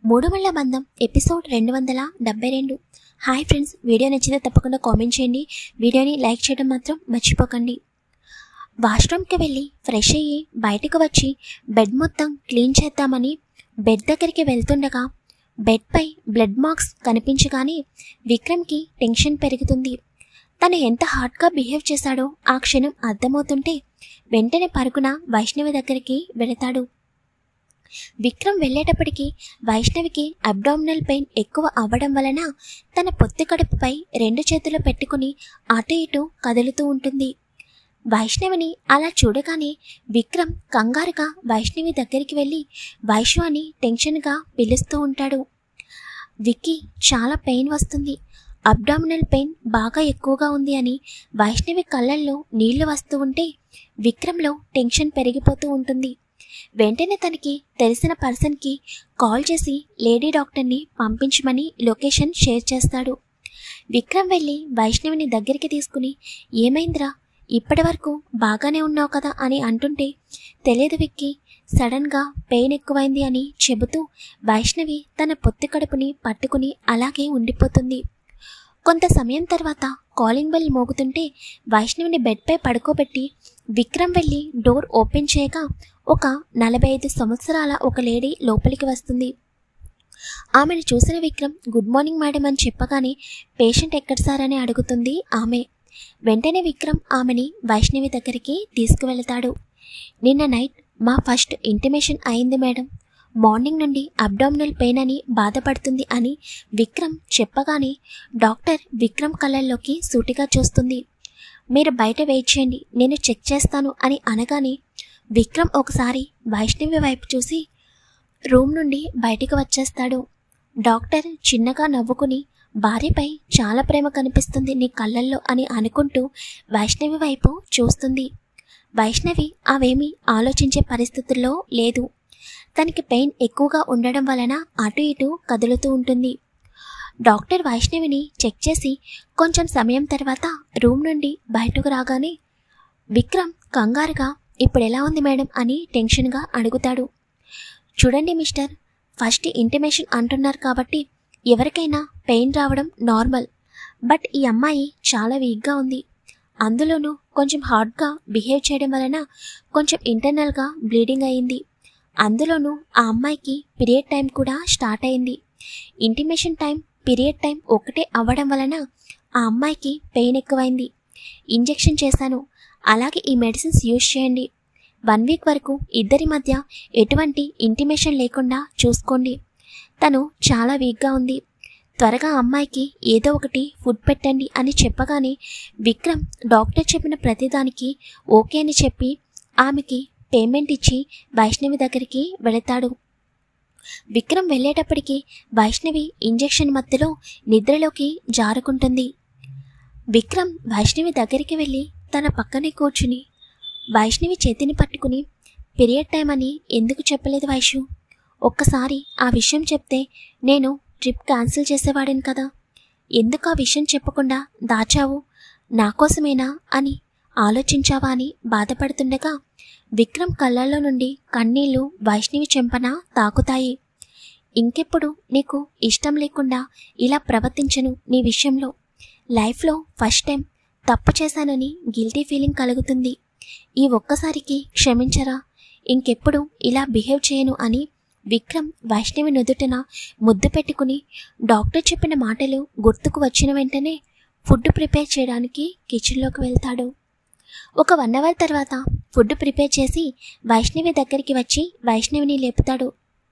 మూడుమళ్ళ బంధం episode 272. Hi friends, video నచ్చితే తప్పకుండా కామెంట్ చేయండి. వీడియోని లైక్ చేయడం మాత్రం మర్చిపోకండి. వాష్రూమ్కి వెళ్ళి ఫ్రెష్ అయ్యి బయటకు వచ్చి బెడ్ మొత్తం క్లీన్ చేద్దామని బెడ్ దగ్గరికి వెళ్తుండగా బెడ్పై బ్లడ్ మార్క్స్ కనిపించగానే విక్రమ్కి టెన్షన్ పెరుగుతుంది. తను ఎంత హార్డ్గా బిహేవ్ చేశాడో ఆ క్షణం అర్థమవుతుంటే వెంటనే పరుగున వైష్ణవి దగ్గరికి వెళతాడు. విక్రమ్ వెళ్ళేటప్పటికి వైష్ణవికి అబ్డామినల్ పెయిన్ ఎక్కువ అవ్వడం వలన తన పొత్తి కడుపుపై 2 చేతులు పెట్టుకుని అటు ఇటు కదులుతూ ఉంటుంది. వైష్ణవిని అలా చూడగానే విక్రమ్ కంగారుగా వైష్ణవి దగ్గరికి వెళ్ళి వైష్ణవి అని టెన్షన్గా పిలుస్తూ ఉంటాడు. విక్కీ, చాలా పెయిన్ వస్తుంది, అబ్డామినల్ పెయిన్ బాగా ఎక్కువగా ఉంది అని వైష్ణవి కళ్ళల్లో నీళ్లు వస్తూ ఉంటే విక్రమ్లో టెన్షన్ పెరిగిపోతూ ఉంటుంది. వెంటనే తనకి తెలిసిన పర్సన్కి కాల్ చేసి లేడీ డాక్టర్ని పంపించమని లొకేషన్ షేర్ చేస్తాడు. విక్రమ్ వెళ్ళి వైష్ణవిని దగ్గరికి తీసుకుని, ఏమైందిరా, ఇప్పటి వరకు బాగానే ఉన్నావు కదా అని అంటుంటే, తెలియదు విక్కీ, సడన్గా పెయిన్ ఎక్కువైంది అని చెబుతూ వైష్ణవి తన పొత్తి కడుపుని పట్టుకుని అలాగే ఉండిపోతుంది. కొంత సమయం తర్వాత కాలింగ్ బెల్ మోగుతుంటే వైష్ణవిని బెడ్పై పడుకోబెట్టి విక్రమ్ వెళ్ళి డోర్ ఓపెన్ చేయగా ఒక 45 సంవత్సరాల ఒక లేడీ లోపలికి వస్తుంది. ఆమెను చూసిన విక్రమ్ గుడ్ మార్నింగ్ మేడం అని చెప్పగానే పేషెంట్ ఎక్కడ సార్ అని అడుగుతుంది ఆమె. వెంటనే విక్రమ్ ఆమెని వైష్ణవి దగ్గరికి తీసుకువెళతాడు. నిన్న నైట్ మా ఫస్ట్ ఇంటిమేషన్ అయింది మేడం, మార్నింగ్ నుండి అబ్డామినల్ పెయిన్ అని బాధపడుతుంది అని విక్రమ్ చెప్పగానే డాక్టర్ విక్రమ్ కళ్ళల్లోకి సూటిగా చూస్తుంది. మీరు బయట వెయిట్ చేయండి, నేను చెక్ చేస్తాను అని అనగానే విక్రమ్ ఒకసారి వైష్ణవి వైపు చూసి రూమ్ నుండి బయటికి వచ్చేస్తాడు. డాక్టర్ చిన్నగా నవ్వుకుని, భార్యపై చాలా ప్రేమ కనిపిస్తుంది నీ కళ్ళల్లో అని అనుకుంటూ వైష్ణవి వైపు చూస్తుంది. వైష్ణవి అవేమీ ఆలోచించే పరిస్థితుల్లో లేదు. తనకి పెయిన్ ఎక్కువగా ఉండడం వలన అటు ఇటు కదులుతూ ఉంటుంది. డాక్టర్ వైష్ణవిని చెక్ చేసి కొంచెం సమయం తర్వాత రూమ్ నుండి బయటకు రాగానే విక్రమ్ కంగారుగా, ఇప్పుడు ఎలా ఉంది మేడం అని టెన్షన్గా అడుగుతాడు. చూడండి మిస్టర్, ఫస్ట్ ఇంటిమేషన్ అంటున్నారు కాబట్టి ఎవరికైనా పెయిన్ రావడం నార్మల్, బట్ ఈ అమ్మాయి చాలా వీక్గా ఉంది, అందులోనూ కొంచెం హార్డ్గా బిహేవ్ చేయడం వలన కొంచెం ఇంటర్నల్గా బ్లీడింగ్ అయింది. అందులోనూ ఆ అమ్మాయికి పీరియడ్ టైం కూడా స్టార్ట్ అయింది. ఇంటిమేషన్ టైం పీరియడ్ టైం ఒకటే అవ్వడం వలన ఆ అమ్మాయికి పెయిన్ ఎక్కువైంది. ఇంజెక్షన్ చేశాను, అలాగే ఈ మెడిసిన్స్ యూజ్ చేయండి. 1 వీక్ వరకు ఇద్దరి మధ్య ఎటువంటి ఇంటిమేషన్ లేకుండా చూసుకోండి. తను చాలా వీక్గా ఉంది, త్వరగా అమ్మాయికి ఏదో ఒకటి ఫుడ్ పెట్టండి అని చెప్పగానే విక్రమ్ డాక్టర్ చెప్పిన ప్రతిదానికి ఓకే అని చెప్పి ఆమెకి పేమెంట్ ఇచ్చి వైష్ణవి దగ్గరికి వెళతాడు. విక్రమ్ వెళ్ళేటప్పటికి వైష్ణవి ఇంజెక్షన్ మధ్యలో నిద్రలోకి జారుకుంటుంది. విక్రమ్ వైష్ణవి దగ్గరికి వెళ్ళి తన పక్కనే కూర్చుని వైష్ణవి చేతిని పట్టుకుని, పీరియడ్ టైం అని ఎందుకు చెప్పలేదు వైషు, ఒక్కసారి ఆ విషయం చెప్తే నేను ట్రిప్ క్యాన్సిల్ చేసేవాడిని కదా, ఎందుకు ఆ విషయం చెప్పకుండా దాచావు, నా కోసమేనా అని ఆలోచించావా అని బాధపడుతుండగా విక్రమ్ కళ్ళల్లో నుండి కన్నీళ్లు వైష్ణవి చెంపన తాకుతాయి. ఇంకెప్పుడు నీకు ఇష్టం లేకుండా ఇలా ప్రవర్తించను, నీ విషయంలో లైఫ్లో ఫస్ట్ టైం తప్పు చేశానని గిల్టీ ఫీలింగ్ కలుగుతుంది, ఈ ఒక్కసారికి క్షమించరా, ఇంకెప్పుడు ఇలా బిహేవ్ చేయను అని విక్రమ్ వైష్ణవి నుదుటన ముద్దు పెట్టుకుని డాక్టర్ చెప్పిన మాటలు గుర్తుకు వచ్చిన వెంటనే ఫుడ్ ప్రిపేర్ చేయడానికి కిచెన్లోకి వెళ్తాడు. ఒక 1 అవర్ తర్వాత ఫుడ్ ప్రిపేర్ చేసి వైష్ణవి దగ్గరికి వచ్చి వైష్ణవిని లేపుతాడు.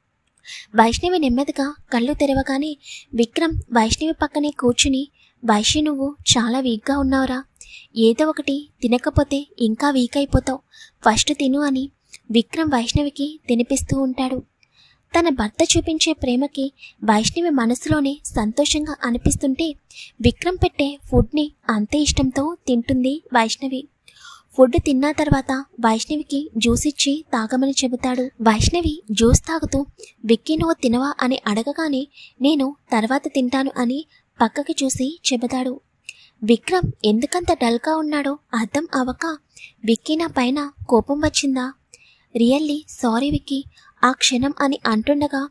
వైష్ణవి నెమ్మదిగా కళ్ళు తెరవగానే విక్రమ్ వైష్ణవి పక్కనే కూర్చుని, వైష్ణవి నువ్వు చాలా వీక్గా ఉన్నావురా, ఏదో ఒకటి తినకపోతే ఇంకా వీక్ అయిపోతావు, ఫస్ట్ తిను అని విక్రమ్ వైష్ణవికి తినిపిస్తూ ఉంటాడు. తన భర్త చూపించే ప్రేమకి వైష్ణవి మనసులోనే సంతోషంగా అనిపిస్తుంటే విక్రమ్ పెట్టే ఫుడ్ని అంతే ఇష్టంతో తింటుంది వైష్ణవి. ఫుడ్ తిన్న తర్వాత వైష్ణవికి జ్యూస్ ఇచ్చి తాగమని చెబుతాడు. వైష్ణవి జ్యూస్ తాగుతూ, విక్కీ నువ్వు తినవా అని అడగగానే నేను తర్వాత తింటాను అని పక్కకి చూసి చెబుతాడు. విక్రమ్ ఎందుకంత డల్గా ఉన్నాడో అర్థం అవ్వక, విక్కీ నా పైన కోపం వచ్చిందా, రియల్లీ సారీ విక్కీ, ఆ క్షణం అని అంటుండగా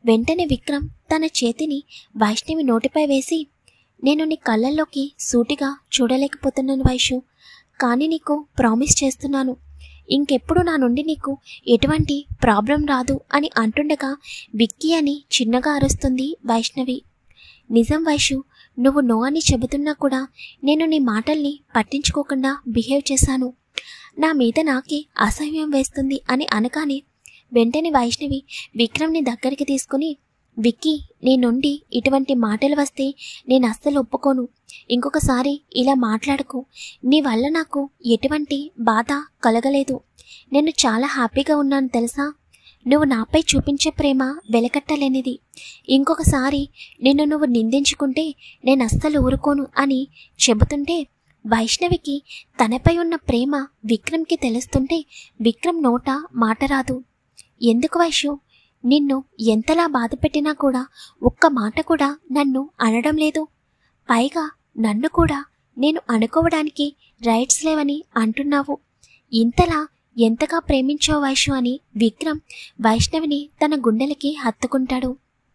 వెంటనే విక్రమ్ తన చేతిని వైష్ణవి నోటిపై వేసి, నేను నీ కళ్ళల్లోకి సూటిగా చూడలేకపోతున్నాను వైషు, కానీ నీకు ప్రామిస్ చేస్తున్నాను, ఇంకెప్పుడు నా నుండి నీకు ఎటువంటి ప్రాబ్లం రాదు అని అంటుండగా విక్కీ అని చిన్నగా అరుస్తుంది వైష్ణవి. నిజం వైషు, నువ్వు నో అని చెబుతున్నా కూడా నేను నీ మాటల్ని పట్టించుకోకుండా బిహేవ్ చేశాను. నా మీద నాకే అసహ్యం వేస్తుంది అని అనగానే వెంటనే వైష్ణవి విక్రమ్ని దగ్గరికి తీసుకుని, విక్కీ, నీ నుండి ఇటువంటి మాటలు వస్తే నేను అస్సలు ఒప్పుకోను. ఇంకొకసారి ఇలా మాట్లాడకు. నీ వల్ల నాకు ఎటువంటి బాధ కలగలేదు. నేను చాలా హ్యాపీగా ఉన్నాను తెలుసా. నువ్వు నాపై చూపించే ప్రేమ వెలకట్టలేనిది. ఇంకొకసారి నిన్ను నువ్వు నిందించుకుంటే నేను అస్సలు ఊరుకోను అని చెబుతుంటే వైష్ణవికి తనపై ఉన్న ప్రేమ విక్రమ్కి తెలుస్తుంటే విక్రమ్ నోట మాట రాదు. ఎందుకు వైషు, నిన్ను ఎంతలా బాధ పెట్టినా కూడా ఒక్క మాట కూడా నన్ను అనడం లేదు. పైగా నన్ను కూడా నేను అనుకోవడానికి రైట్స్ లేవని అంటున్నావు. ఇంతలా ఎంతగా ప్రేమించావు వైషు అని విక్రమ్ వైష్ణవిని తన గుండెలకి హత్తుకుంటాడు.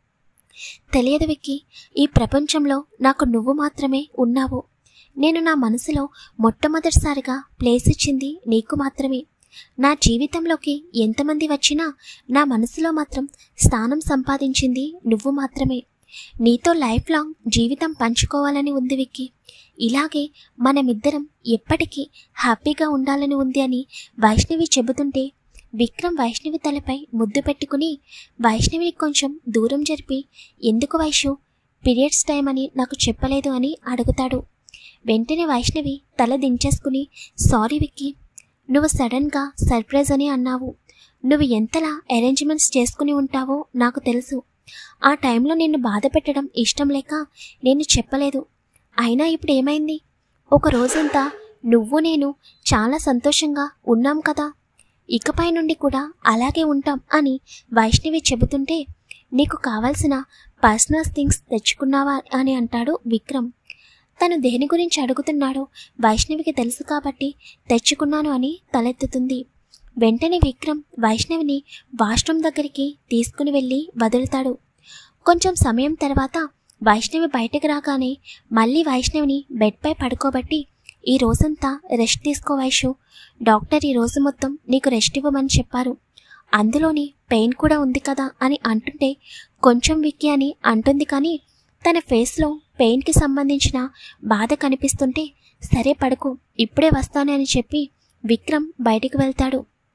తెలియదు విక్కీ, ఈ ప్రపంచంలో నాకు నువ్వు మాత్రమే ఉన్నావు. నేను నా మనసులో మొట్టమొదటిసారిగా ప్లేస్ ఇచ్చింది నీకు మాత్రమే. నా జీవితంలోకి ఎంతమంది వచ్చినా నా మనసులో మాత్రం స్థానం సంపాదించింది నువ్వు మాత్రమే. నీతో లైఫ్ లాంగ్ జీవితం పంచుకోవాలని ఉంది విక్కీ. ఇలాగే మనమిద్దరం ఎప్పటికీ హ్యాపీగా ఉండాలని ఉంది అని వైష్ణవి చెబుతుంటే విక్రమ్ వైష్ణవి తలపై ముద్దు పెట్టుకుని వైష్ణవిని కొంచెం దూరం జరిపి, ఎందుకు వైషు, పీరియడ్స్ టైం అని నాకు చెప్పలేదు అని అడుగుతాడు. వెంటనే వైష్ణవి తల దించేసుకుని, సారీ విక్కీ, నువ్వు సడన్గా సర్ప్రైజ్ అని అన్నావు. నువ్వు ఎంతలా అరేంజ్మెంట్స్ చేసుకుని ఉంటావో నాకు తెలుసు. ఆ టైంలో నిన్ను బాధ పెట్టడం ఇష్టం లేక నేను చెప్పలేదు. అయినా ఇప్పుడు ఏమైంది? ఒక రోజంతా నువ్వు నేను చాలా సంతోషంగా ఉన్నాం కదా, ఇకపై నుండి కూడా అలాగే ఉంటాం అని వైష్ణవి చెబుతుంటే, నీకు కావాల్సిన పర్సనల్ థింగ్స్ తెచ్చుకున్నావా అని అంటాడు విక్రమ్. తను దేని గురించి అడుగుతున్నాడో వైష్ణవికి తెలుసు కాబట్టి తెచ్చుకున్నాను అని తలెత్తుతుంది. వెంటనే విక్రమ్ వైష్ణవిని వాష్రూమ్ దగ్గరికి తీసుకుని వెళ్ళి వదులుతాడు. కొంచెం సమయం తర్వాత వైష్ణవి బయటకు రాగానే మళ్ళీ వైష్ణవిని బెడ్పై పడుకోబట్టి, ఈ రోజంతా రెస్ట్ తీసుకో వైషు, డాక్టర్ ఈ రోజు మొత్తం నీకు రెస్ట్ ఇవ్వమని చెప్పారు, అందులోని పెయిన్ కూడా ఉంది కదా అని అంటుంటే కొంచెం విక్కీ అని అంటుంది. కానీ తన ఫేస్లో పెయిన్కి సంబంధించిన బాధ కనిపిస్తుంటే, సరే పడుకో, ఇప్పుడే వస్తాను అని చెప్పి విక్రమ్ బయటికి వెళ్తాడు.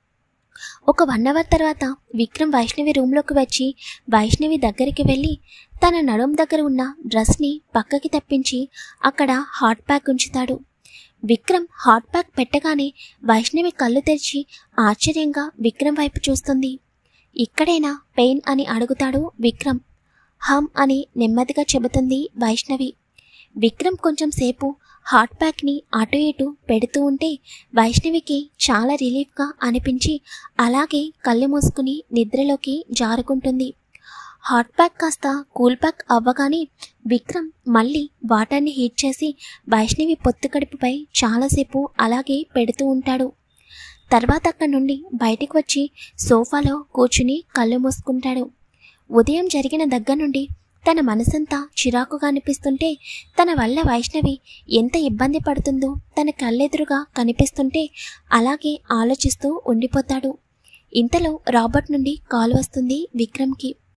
ఒక 1 అవర్ తర్వాత విక్రమ్ వైష్ణవి రూమ్లోకి వచ్చి వైష్ణవి దగ్గరికి వెళ్ళి తన నడుం దగ్గర ఉన్న డ్రెస్ని పక్కకి తప్పించి అక్కడ హాట్ ప్యాక్ ఉంచుతాడు. విక్రమ్ హాట్ ప్యాక్ పెట్టగానే వైష్ణవి కళ్ళు తెరిచి ఆశ్చర్యంగా విక్రమ్ వైపు చూస్తుంది. ఇక్కడేనా పెయిన్ అని అడుగుతాడు విక్రమ్. హమ్ అని నెమ్మదిగా చెబుతుంది వైష్ణవి. విక్రమ్ కొంచెం సేపు హాట్ ప్యాక్ని అటు ఇటు పెడుతూ ఉంటే వైష్ణవికి చాలా రిలీఫ్గా అనిపించి అలాగే కళ్ళు మూసుకుని నిద్రలోకి జారుకుంటుంది. హాట్ ప్యాక్ కాస్త కూల్ ప్యాక్ అవ్వగానే విక్రమ్ మళ్ళీ వాటర్ని హీట్ చేసి వైష్ణవి పొత్తు కడుపుపై చాలాసేపు అలాగే పెడుతూ ఉంటాడు. తర్వాత అక్కడి నుండి బయటికి వచ్చి సోఫాలో కూర్చుని కళ్ళు మూసుకుంటాడు. ఉదయం జరిగిన దగ్గర నుండి తన మనసంతా చిరాకుగా అనిపిస్తుంటే, తన వల్ల వైష్ణవి ఎంత ఇబ్బంది పడుతుందో తన కళ్ళెదురుగా కనిపిస్తుంటే అలాగే ఆలోచిస్తూ ఉండిపోతాడు. ఇంతలో రాబర్ట్ నుండి కాల్ వస్తుంది విక్రమ్కి.